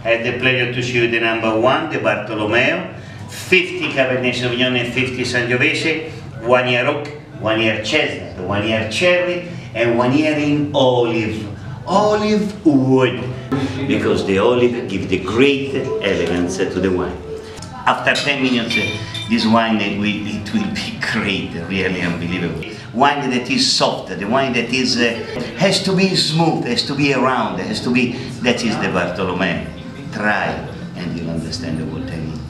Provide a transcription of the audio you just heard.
I had the pleasure to show you the number 1, the Bartolomeo, 50 Cabernet Sauvignon and 50 Sangiovese, 1 year oak, 1 year chestnut, 1 year cherry, and 1 year in olive. Olive wood, because the olive gives the great elegance to the wine. After 10 minutes, this wine it will be great, really unbelievable. Wine that is soft, the wine that is has to be smooth, has to be round, has to be. That is the Bartolomeo. Try, and you'll understand what I mean.